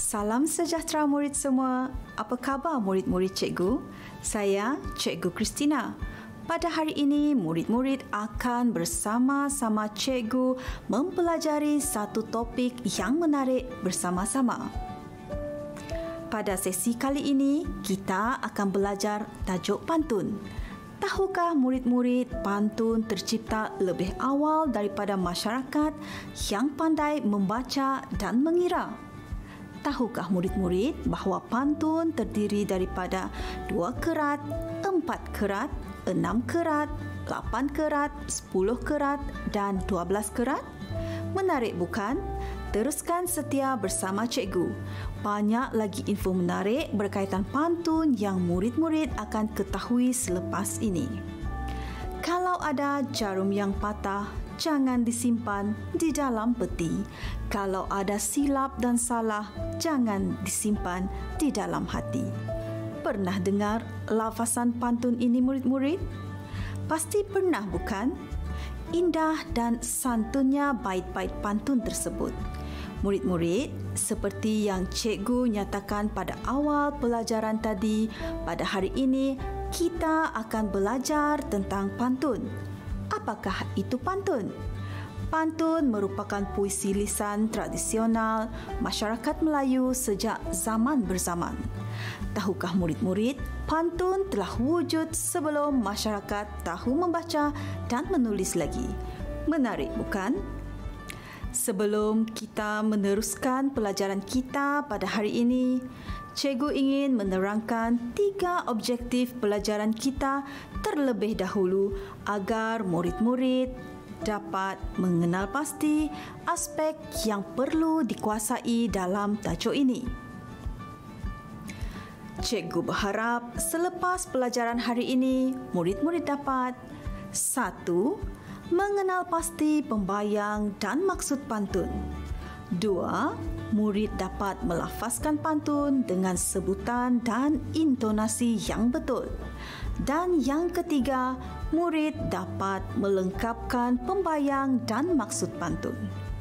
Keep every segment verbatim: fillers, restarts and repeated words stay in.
Salam sejahtera murid semua. Apa khabar murid-murid cikgu? Saya Cikgu Christina. Pada hari ini, murid-murid akan bersama-sama cikgu mempelajari satu topik yang menarik bersama-sama. Pada sesi kali ini, kita akan belajar tajuk pantun. Tahukah murid-murid pantun tercipta lebih awal daripada masyarakat yang pandai membaca dan mengira? Tahukah murid-murid bahawa pantun terdiri daripada dua kerat, empat kerat, enam kerat, lapan kerat, sepuluh kerat dan dua belas kerat? Menarik bukan? Teruskan setia bersama cikgu. Banyak lagi info menarik berkaitan pantun yang murid-murid akan ketahui selepas ini. Kalau ada jarum yang patah, jangan disimpan di dalam peti. Kalau ada silap dan salah, jangan disimpan di dalam hati. Pernah dengar lafazan pantun ini murid-murid? Pasti pernah bukan? Indah dan santunnya bait-bait pantun tersebut. Murid-murid, seperti yang cikgu nyatakan pada awal pelajaran tadi, pada hari ini kita akan belajar tentang pantun. Apakah itu pantun? Pantun merupakan puisi lisan tradisional masyarakat Melayu sejak zaman berzaman. Tahukah murid-murid, pantun telah wujud sebelum masyarakat tahu membaca dan menulis lagi. Menarik bukan? Sebelum kita meneruskan pelajaran kita pada hari ini, cikgu ingin menerangkan tiga objektif pelajaran kita terlebih dahulu agar murid-murid dapat mengenal pasti aspek yang perlu dikuasai dalam tajuk ini. Cikgu berharap selepas pelajaran hari ini, murid-murid dapat satu. Mengenal pasti pembayang dan maksud pantun. Dua. Murid dapat melafazkan pantun dengan sebutan dan intonasi yang betul. Dan yang ketiga, murid dapat melengkapkan pembayang dan maksud pantun.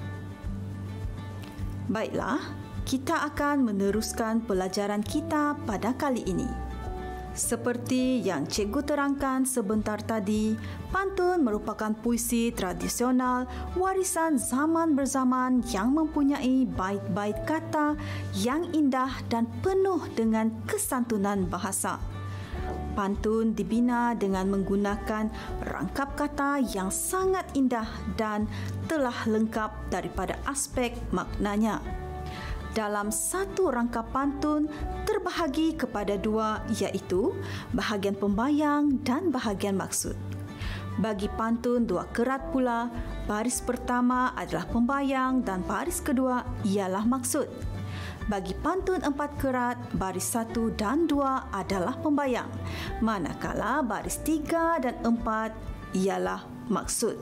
Baiklah, kita akan meneruskan pelajaran kita pada kali ini. Seperti yang cikgu terangkan sebentar tadi, pantun merupakan puisi tradisional warisan zaman berzaman yang mempunyai bait-bait kata yang indah dan penuh dengan kesantunan bahasa. Pantun dibina dengan menggunakan rangkap kata yang sangat indah dan telah lengkap daripada aspek maknanya. Dalam satu rangkap pantun terbahagi kepada dua, iaitu bahagian pembayang dan bahagian maksud. Bagi pantun dua kerat pula, baris pertama adalah pembayang dan baris kedua ialah maksud. Bagi pantun empat kerat, baris satu dan dua adalah pembayang, manakala baris tiga dan empat ialah maksud.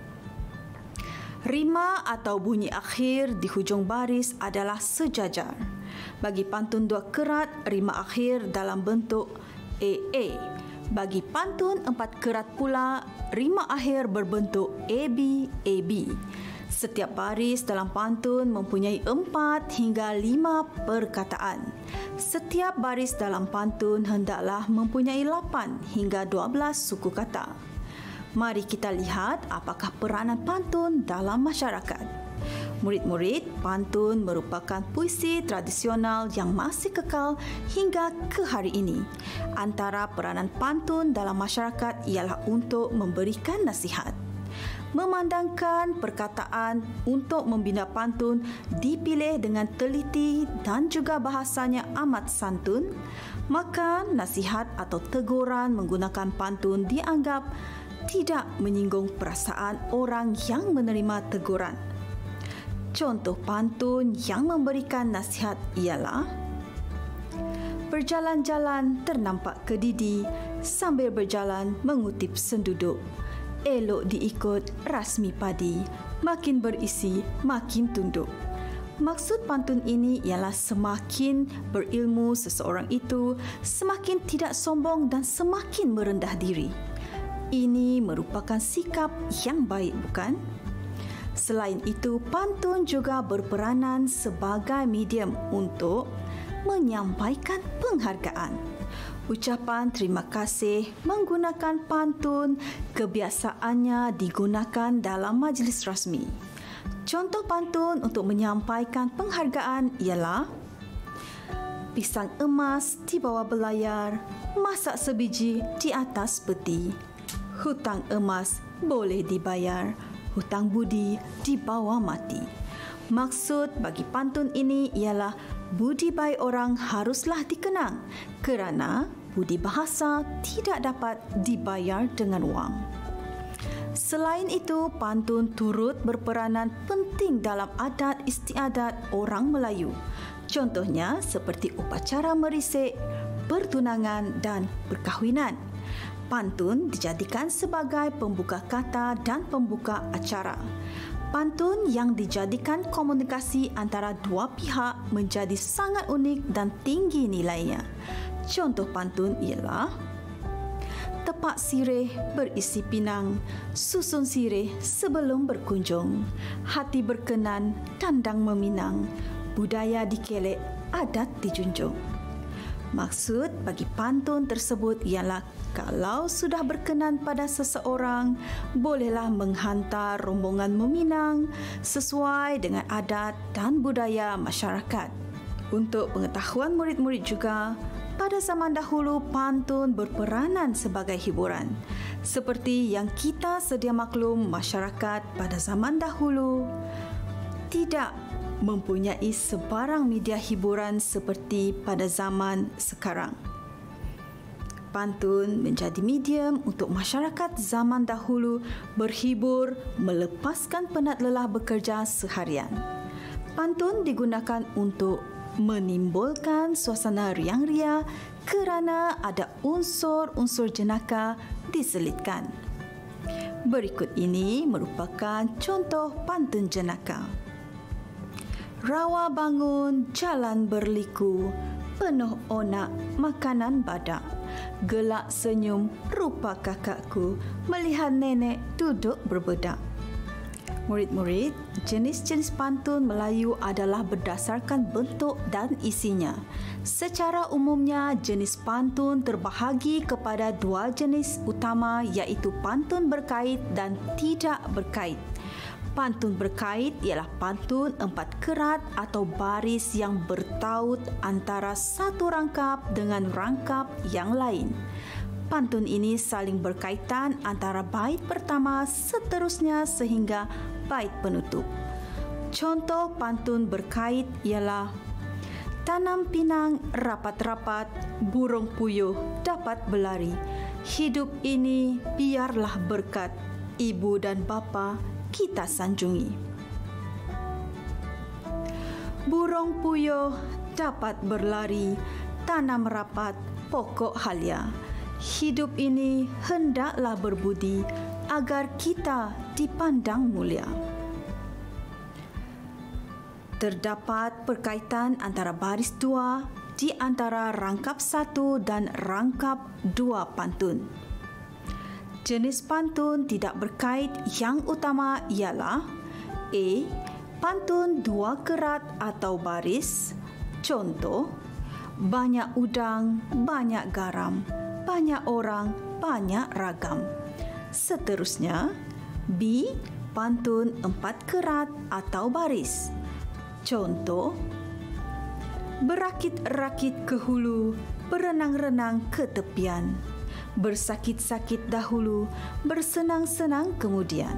Rima atau bunyi akhir di hujung baris adalah sejajar. Bagi pantun dua kerat, rima akhir dalam bentuk A A. Bagi pantun empat kerat pula, rima akhir berbentuk A B A B. Setiap baris dalam pantun mempunyai empat hingga lima perkataan. Setiap baris dalam pantun hendaklah mempunyai lapan hingga dua belas suku kata. Mari kita lihat apakah peranan pantun dalam masyarakat. Murid-murid, pantun merupakan puisi tradisional yang masih kekal hingga ke hari ini. Antara peranan pantun dalam masyarakat ialah untuk memberikan nasihat. Memandangkan perkataan untuk membina pantun dipilih dengan teliti dan juga bahasanya amat santun, maka nasihat atau teguran menggunakan pantun dianggap tidak menyinggung perasaan orang yang menerima teguran. Contoh pantun yang memberikan nasihat ialah: berjalan-jalan ternampak kedidi, sambil berjalan mengutip senduduk. Elok diikut rasmi padi, makin berisi makin tunduk. Maksud pantun ini ialah semakin berilmu seseorang itu, semakin tidak sombong dan semakin merendah diri. Ini merupakan sikap yang baik bukan? Selain itu, pantun juga berperanan sebagai medium untuk menyampaikan penghargaan. Ucapan terima kasih menggunakan pantun kebiasaannya digunakan dalam majlis rasmi. Contoh pantun untuk menyampaikan penghargaan ialah pisang emas di bawah belayar, masak sebiji di atas peti. Hutang emas boleh dibayar, hutang budi di bawah mati. Maksud bagi pantun ini ialah budi baik orang haruslah dikenang kerana budi bahasa tidak dapat dibayar dengan wang. Selain itu, pantun turut berperanan penting dalam adat istiadat orang Melayu. Contohnya seperti upacara merisik, pertunangan dan perkahwinan. Pantun dijadikan sebagai pembuka kata dan pembuka acara. Pantun yang dijadikan komunikasi antara dua pihak menjadi sangat unik dan tinggi nilainya. Contoh pantun ialah tepak sirih berisi pinang, susun sirih sebelum berkunjung, hati berkenan, dandang meminang, budaya dikelek, adat dijunjung. Maksud bagi pantun tersebut ialah kalau sudah berkenan pada seseorang, bolehlah menghantar rombongan meminang sesuai dengan adat dan budaya masyarakat. Untuk pengetahuan murid-murid juga, pada zaman dahulu pantun berperanan sebagai hiburan. Seperti yang kita sedia maklum, masyarakat pada zaman dahulu tidak mempunyai sebarang media hiburan seperti pada zaman sekarang. Pantun menjadi medium untuk masyarakat zaman dahulu berhibur melepaskan penat lelah bekerja seharian. Pantun digunakan untuk menimbulkan suasana riang-ria kerana ada unsur-unsur jenaka diselitkan. Berikut ini merupakan contoh pantun jenaka. Rawa bangun, jalan berliku, penuh onak, makanan badak. Gelak senyum, rupa kakakku, melihat nenek duduk berbedak. Murid-murid, jenis-jenis pantun Melayu adalah berdasarkan bentuk dan isinya. Secara umumnya, jenis pantun terbahagi kepada dua jenis utama iaitu pantun berkait dan tidak berkait. Pantun berkait ialah pantun empat kerat atau baris yang bertaut antara satu rangkap dengan rangkap yang lain. Pantun ini saling berkaitan antara bait pertama seterusnya sehingga bait penutup. Contoh pantun berkait ialah tanam pinang rapat-rapat, burung puyuh dapat berlari. Hidup ini biarlah berkat, ibu dan bapa kita sanjungi. Burung puyuh dapat berlari, tanam rapat, pokok halia. Hidup ini hendaklah berbudi agar kita dipandang mulia. Terdapat perkaitan antara baris dua di antara rangkap satu dan rangkap dua pantun. Jenis pantun tidak berkait yang utama ialah A. Pantun dua kerat atau baris. Contoh, banyak udang, banyak garam, banyak orang, banyak ragam. Seterusnya, B. Pantun empat kerat atau baris. Contoh, berakit-rakit ke hulu, berenang-renang ke tepian. Bersakit-sakit dahulu, bersenang-senang kemudian.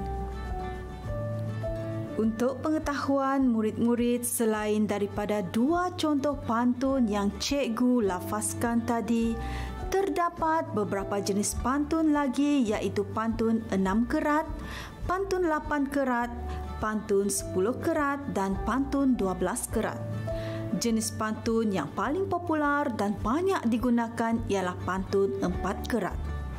Untuk pengetahuan murid-murid, selain daripada dua contoh pantun yang cikgu lafazkan tadi, terdapat beberapa jenis pantun lagi iaitu pantun enam kerat, pantun lapan kerat, pantun sepuluh kerat dan pantun dua belas kerat. Jenis pantun yang paling popular dan banyak digunakan ialah pantun empat kerat.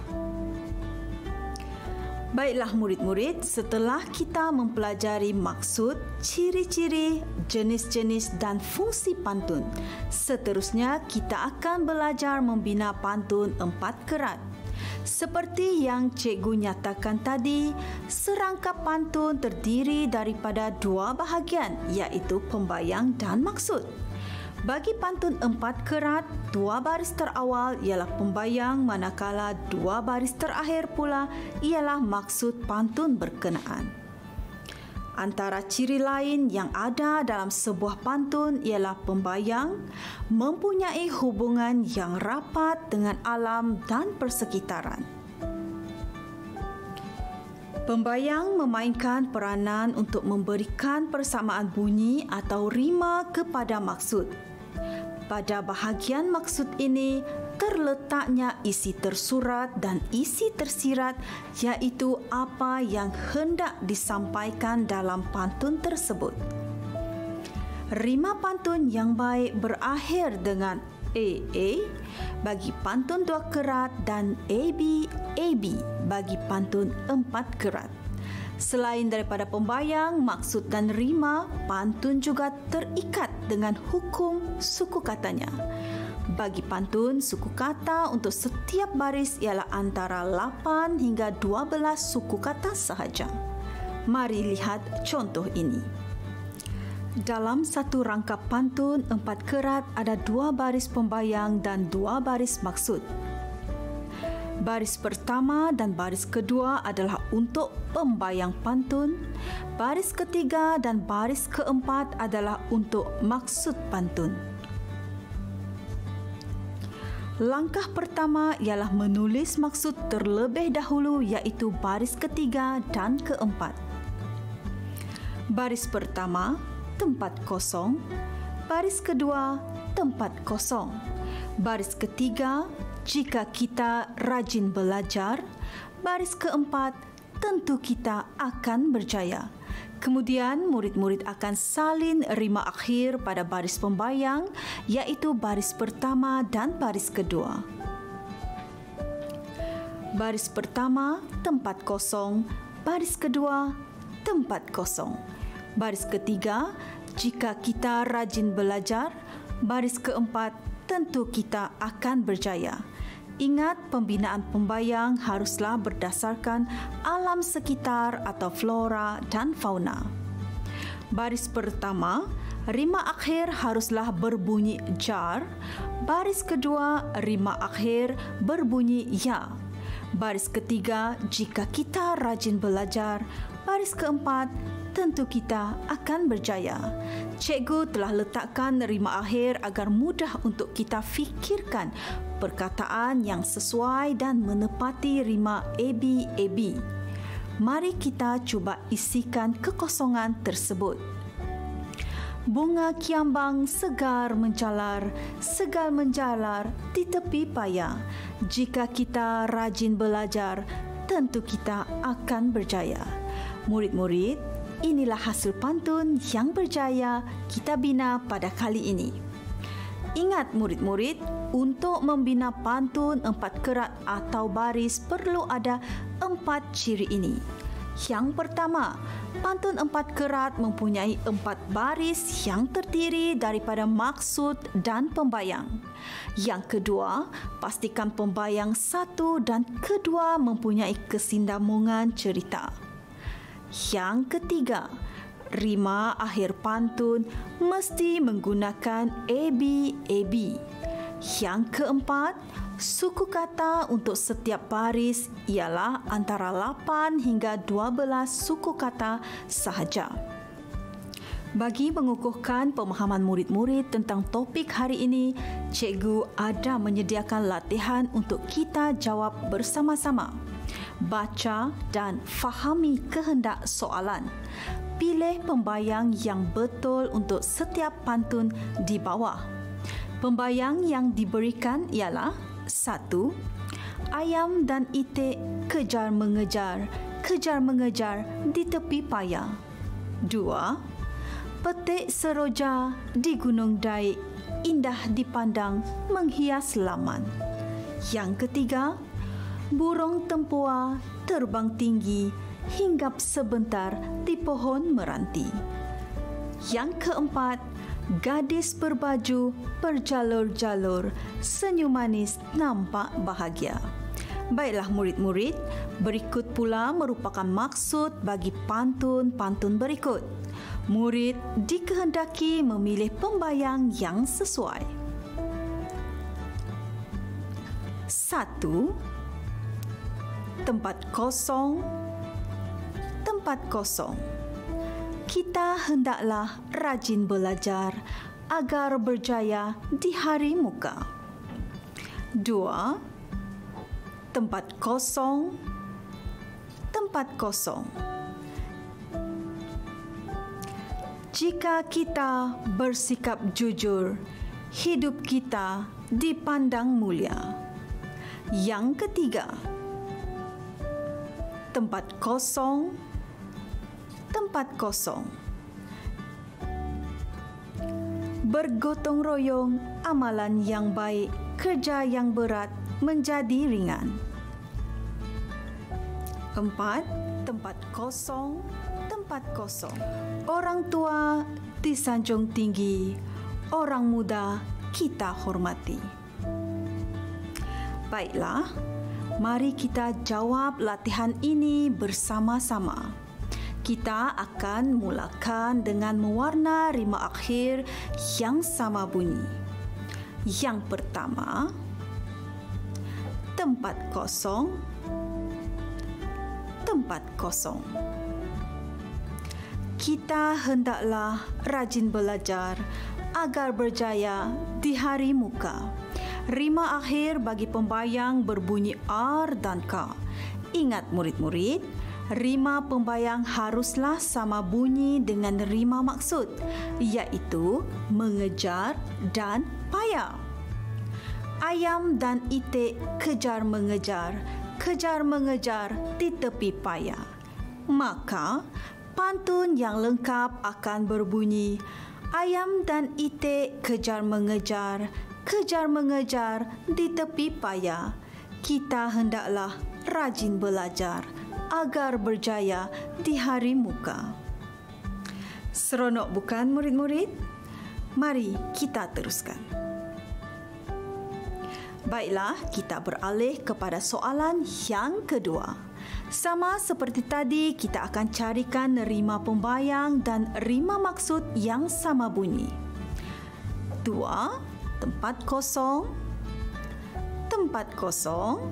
Baiklah murid-murid, setelah kita mempelajari maksud, ciri-ciri, jenis-jenis dan fungsi pantun, seterusnya kita akan belajar membina pantun empat kerat. Seperti yang cikgu nyatakan tadi, serangkap pantun terdiri daripada dua bahagian, iaitu pembayang dan maksud. Bagi pantun empat kerat, dua baris terawal ialah pembayang, manakala dua baris terakhir pula ialah maksud pantun berkenaan. Antara ciri lain yang ada dalam sebuah pantun ialah pembayang mempunyai hubungan yang rapat dengan alam dan persekitaran. Pembayang memainkan peranan untuk memberikan persamaan bunyi atau rima kepada maksud. Pada bahagian maksud ini terletaknya isi tersurat dan isi tersirat, iaitu apa yang hendak disampaikan dalam pantun tersebut. Rima pantun yang baik berakhir dengan A A bagi pantun dua kerat dan A B A B bagi pantun empat kerat. Selain daripada pembayang, maksud dan rima, pantun juga terikat dengan hukum suku katanya. Bagi pantun, suku kata untuk setiap baris ialah antara lapan hingga dua belas suku kata sahaja. Mari lihat contoh ini. Dalam satu rangkap pantun empat kerat ada dua baris pembayang dan dua baris maksud. Baris pertama dan baris kedua adalah untuk pembayang pantun. Baris ketiga dan baris keempat adalah untuk maksud pantun. Langkah pertama ialah menulis maksud terlebih dahulu, iaitu baris ketiga dan keempat. Baris pertama, tempat kosong. Baris kedua, tempat kosong. Baris ketiga, jika kita rajin belajar. Baris keempat, tentu kita akan berjaya. Kemudian, murid-murid akan salin rima akhir pada baris pembayang, iaitu baris pertama dan baris kedua. Baris pertama, tempat kosong. Baris kedua, tempat kosong. Baris ketiga, jika kita rajin belajar. Baris keempat, tentu kita akan berjaya. Ingat, pembinaan pembayang haruslah berdasarkan alam sekitar atau flora dan fauna. Baris pertama, rima akhir haruslah berbunyi jar. Baris kedua, rima akhir berbunyi ya. Baris ketiga, jika kita rajin belajar. Baris keempat, tentu kita akan berjaya. Cikgu telah letakkan rima akhir agar mudah untuk kita fikirkan perkataan yang sesuai dan menepati rima A B A B. Mari kita cuba isikan kekosongan tersebut. Bunga kiambang segar menjalar, segar menjalar di tepi paya. Jika kita rajin belajar, tentu kita akan berjaya. Murid-murid, inilah hasil pantun yang berjaya kita bina pada kali ini. Ingat murid-murid, untuk membina pantun empat kerat atau baris perlu ada empat ciri ini. Yang pertama, pantun empat kerat mempunyai empat baris yang terdiri daripada maksud dan pembayang. Yang kedua, pastikan pembayang satu dan kedua mempunyai kesinambungan cerita. Yang ketiga, rima akhir pantun mesti menggunakan A B A B. Yang keempat, suku kata untuk setiap baris ialah antara lapan hingga dua belas suku kata sahaja. Bagi mengukuhkan pemahaman murid-murid tentang topik hari ini, cikgu ada menyediakan latihan untuk kita jawab bersama-sama. Baca dan fahami kehendak soalan. Pilih pembayang yang betul untuk setiap pantun di bawah. Pembayang yang diberikan ialah satu. Ayam dan itik kejar-mengejar, kejar-mengejar di tepi paya. Dua. Petik seroja di Gunung Daik, indah dipandang menghias laman. Yang ketiga, burung tempua terbang tinggi, hinggap sebentar di pohon meranti. Yang keempat, gadis berbaju berjalur-jalur, senyum manis nampak bahagia. Baiklah murid-murid, berikut pula merupakan maksud bagi pantun-pantun berikut. Murid dikehendaki memilih pembayang yang sesuai. Satu, tempat kosong, tempat kosong. Kita hendaklah rajin belajar agar berjaya di hari muka. Dua, tempat kosong, tempat kosong. Jika kita bersikap jujur, hidup kita dipandang mulia. Yang ketiga, tempat kosong, tempat kosong. Bergotong royong, amalan yang baik, kerja yang berat menjadi ringan. Empat, tempat kosong, tempat kosong. Orang tua disanjung tinggi, orang muda kita hormati. Baiklah, mari kita jawab latihan ini bersama-sama. Kita akan mulakan dengan mewarna rima akhir yang sama bunyi. Yang pertama, tempat kosong, tempat kosong. Kita hendaklah rajin belajar agar berjaya di hari muka. Rima akhir bagi pembayang berbunyi R dan K. Ingat murid-murid, rima pembayang haruslah sama bunyi dengan rima maksud, iaitu mengejar dan payah. Ayam dan itik kejar mengejar, kejar mengejar di tepi payah. Maka, pantun yang lengkap akan berbunyi, ayam dan itik kejar mengejar, kejar mengejar di tepi payah. Kita hendaklah rajin belajar agar berjaya di hari muka. Seronok bukan murid-murid? Mari kita teruskan. Baiklah, kita beralih kepada soalan yang kedua. Sama seperti tadi, kita akan carikan rima pembayang dan rima maksud yang sama bunyi. Dua, tempat kosong, tempat kosong.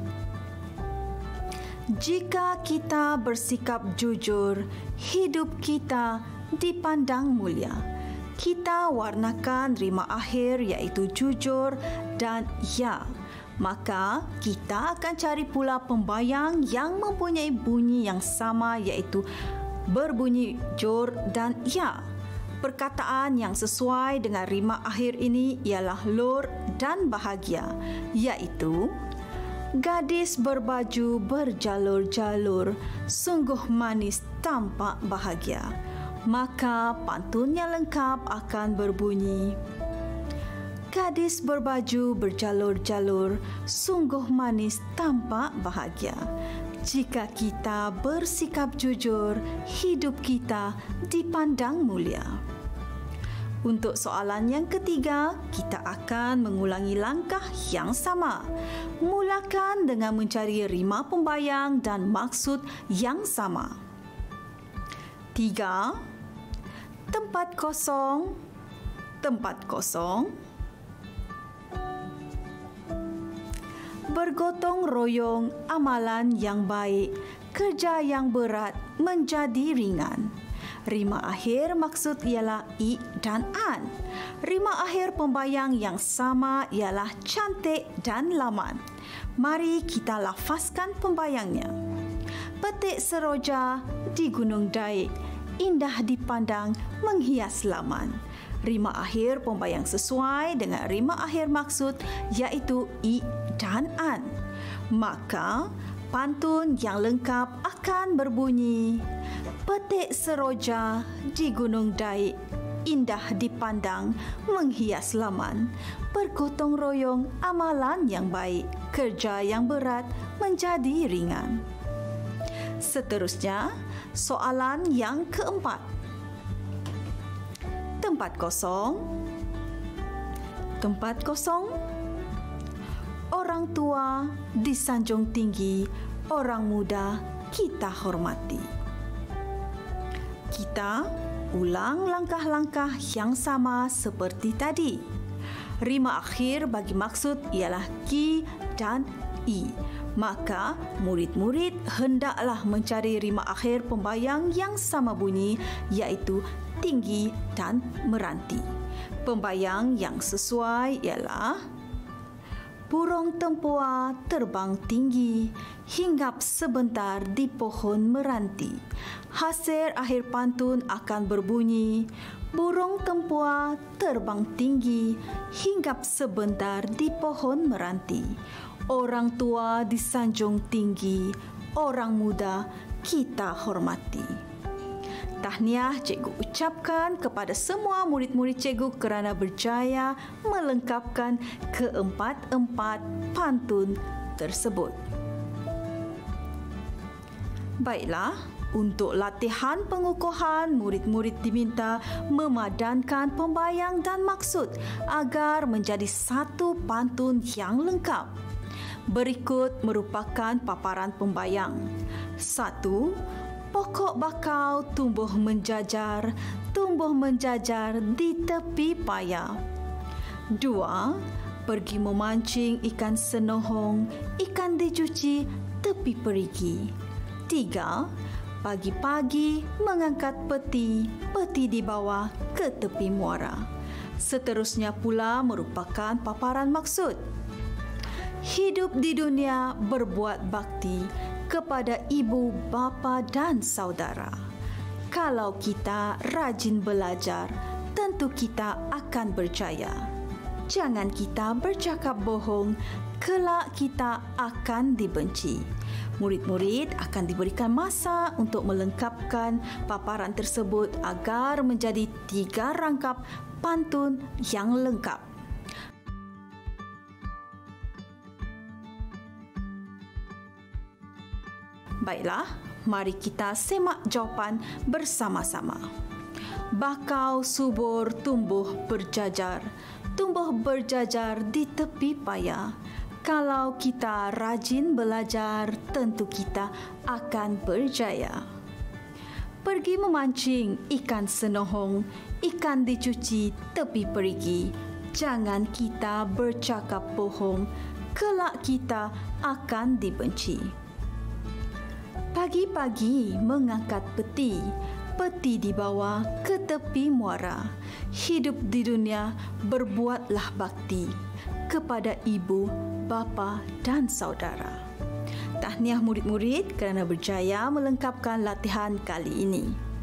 Jika kita bersikap jujur, hidup kita dipandang mulia. Kita warnakan rima akhir iaitu jujur dan ya. Maka kita akan cari pula pembayang yang mempunyai bunyi yang sama iaitu berbunyi jur dan ya. Perkataan yang sesuai dengan rima akhir ini ialah lur dan bahagia, iaitu gadis berbaju berjalur-jalur, sungguh manis tampak bahagia. Maka pantun yang lengkap akan berbunyi, gadis berbaju berjalur-jalur, sungguh manis tampak bahagia. Jika kita bersikap jujur, hidup kita dipandang mulia. Untuk soalan yang ketiga, kita akan mengulangi langkah yang sama. Mulakan dengan mencari rima pembayang dan maksud yang sama. Tiga, tempat kosong, tempat kosong. Bergotong royong, amalan yang baik, kerja yang berat menjadi ringan. Rima akhir maksud ialah i dan an. Rima akhir pembayang yang sama ialah cantik dan laman. Mari kita lafazkan pembayangnya. Petik seroja di Gunung Daik, indah dipandang menghias laman. Rima akhir pembayang sesuai dengan rima akhir maksud iaitu i dan an. Maka pantun yang lengkap akan berbunyi, petik seroja di Gunung Daik, indah dipandang menghias laman. Bergotong royong, amalan yang baik, kerja yang berat menjadi ringan. Seterusnya, soalan yang keempat. Tempat kosong, tempat kosong. orang tua disanjung tinggi, orang muda kita hormati. Kita ulang langkah-langkah yang sama seperti tadi. Rima akhir bagi maksud ialah ki dan i. Maka, murid-murid hendaklah mencari rima akhir pembayang yang sama bunyi, iaitu tinggi dan meranti. Pembayang yang sesuai ialah burung tempua terbang tinggi, hinggap sebentar di pohon meranti. Hasil akhir pantun akan berbunyi, burung tempua terbang tinggi, hinggap sebentar di pohon meranti. Orang tua disanjung tinggi, orang muda kita hormati. Tahniah cikgu ucapkan kepada semua murid-murid cikgu kerana berjaya melengkapkan keempat-empat pantun tersebut. Baiklah, untuk latihan pengukuhan, murid-murid diminta memadankan pembayang dan maksud agar menjadi satu pantun yang lengkap. Berikut merupakan paparan pembayang. Satu, pokok bakau tumbuh menjajar, tumbuh menjajar di tepi paya. Dua, pergi memancing ikan senohong, ikan dicuci tepi perigi. Tiga, pagi-pagi mengangkat peti, peti dibawa ke tepi muara. Seterusnya pula merupakan paparan maksud. Hidup di dunia berbuat bakti kepada ibu, bapa dan saudara. Kalau kita rajin belajar, tentu kita akan berjaya. Jangan kita bercakap bohong, kelak kita akan dibenci. Murid-murid akan diberikan masa untuk melengkapkan paparan tersebut agar menjadi tiga rangkap pantun yang lengkap. Baiklah, mari kita semak jawapan bersama-sama. Bakau subur tumbuh berjajar, tumbuh berjajar di tepi paya. Kalau kita rajin belajar, tentu kita akan berjaya. Pergi memancing ikan senohong, ikan dicuci tepi perigi. Jangan kita bercakap bohong, kelak kita akan dibenci. Pagi-pagi mengangkat peti, peti dibawa ke tepi muara. Hidup di dunia berbuatlah bakti kepada ibu, bapa dan saudara. Tahniah murid-murid kerana berjaya melengkapkan latihan kali ini.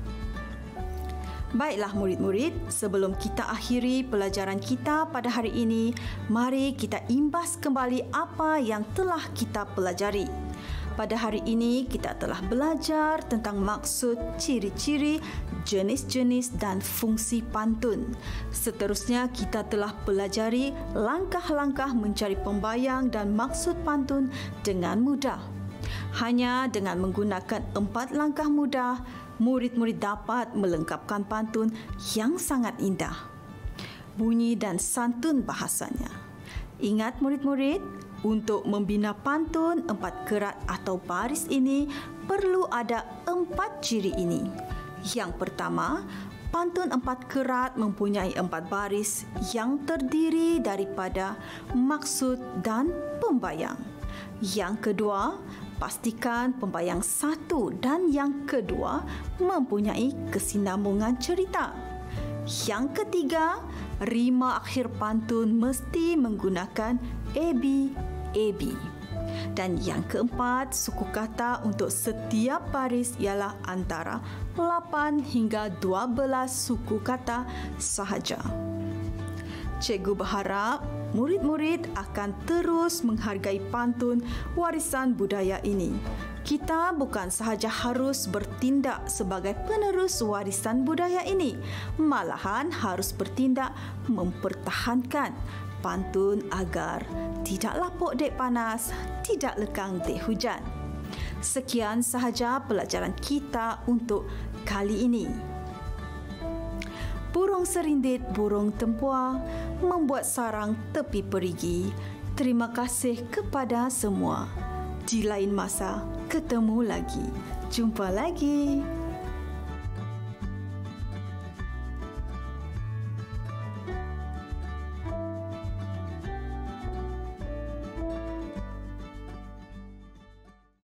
Baiklah murid-murid, sebelum kita akhiri pelajaran kita pada hari ini, mari kita imbas kembali apa yang telah kita pelajari. Pada hari ini, kita telah belajar tentang maksud, ciri-ciri, jenis-jenis dan fungsi pantun. Seterusnya, kita telah pelajari langkah-langkah mencari pembayang dan maksud pantun dengan mudah. Hanya dengan menggunakan empat langkah mudah, murid-murid dapat melengkapkan pantun yang sangat indah. Bunyi dan santun bahasanya. Ingat murid-murid, untuk membina pantun empat kerat atau baris ini perlu ada empat ciri ini. Yang pertama, pantun empat kerat mempunyai empat baris yang terdiri daripada maksud dan pembayang. Yang kedua, pastikan pembayang satu dan yang kedua mempunyai kesinambungan cerita. Yang ketiga, rima akhir pantun mesti menggunakan A B A B. Dan yang keempat, suku kata untuk setiap baris ialah antara lapan hingga dua belas suku kata sahaja. Cikgu berharap murid-murid akan terus menghargai pantun warisan budaya ini. Kita bukan sahaja harus bertindak sebagai penerus warisan budaya ini, malahan harus bertindak mempertahankan pantun agar tidak lapuk dek panas, tidak lekang dek hujan. Sekian sahaja pelajaran kita untuk kali ini. Burung serindit, burung tempua membuat sarang tepi perigi. Terima kasih kepada semua. Di lain masa, ketemu lagi. Jumpa lagi.